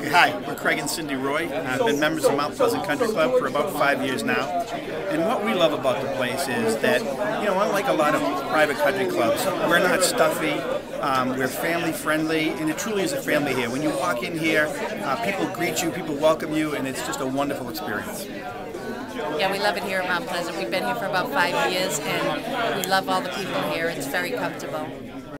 Hi, we're Craig and Cindy Roy. I've been members of Mount Pleasant Country Club for about 5 years now. And what we love about the place is that, unlike a lot of private country clubs, we're not stuffy, we're family friendly, and it truly is a family here. When you walk in here, people greet you, people welcome you, and it's just a wonderful experience. Yeah, we love it here at Mount Pleasant. We've been here for about 5 years, and we love all the people here. It's very comfortable.